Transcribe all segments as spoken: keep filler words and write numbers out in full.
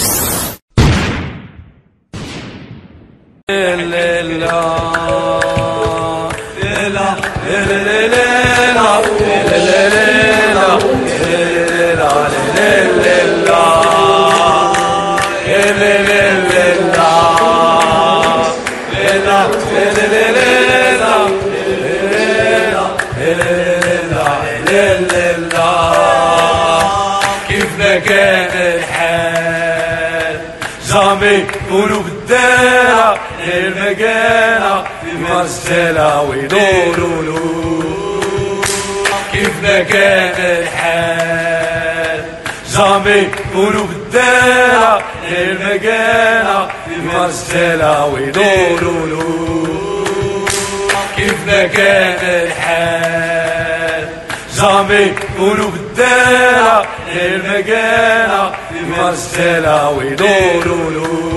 كيفنا كان الحال جامي كونوا بالدارة غير مكانة في مرسلة ويدورولو. كيفنا كان الحال جامي كونوا بالدارة غير مكانة في مرسلة ويدورولو. كيفنا كان الحال جامي كونوا بالدارة غير مكانة في مرسلة ويدورولو.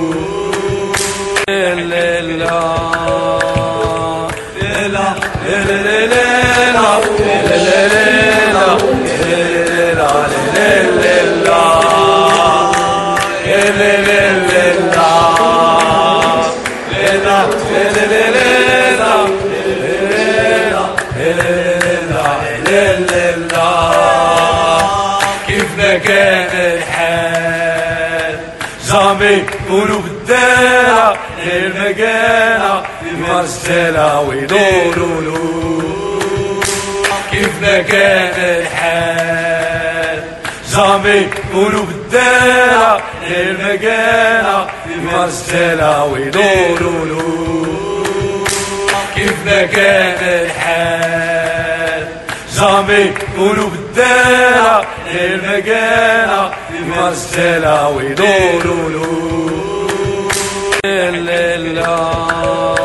كيفنا كان الحال جامي كونوا بالدارة غير مكانة في مرسلة ويدورولو. كيفنا كان الحال جامي كونوا بالدارة غير مكانة في مرسلة ويدورولو. كيفنا كان الحال جامي كونوا بالدارة غير مكانة في مرسلة ويدورولو.